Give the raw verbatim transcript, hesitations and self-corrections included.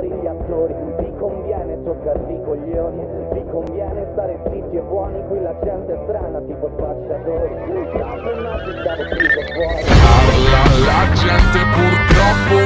fuori gli attori, vi conviene toccarvi i coglioni, vi conviene stare zitti e buoni, qui la gente è strana tipo spacciatori. Da prima ci stavo chiuso fuori. Parla la gente purtroppo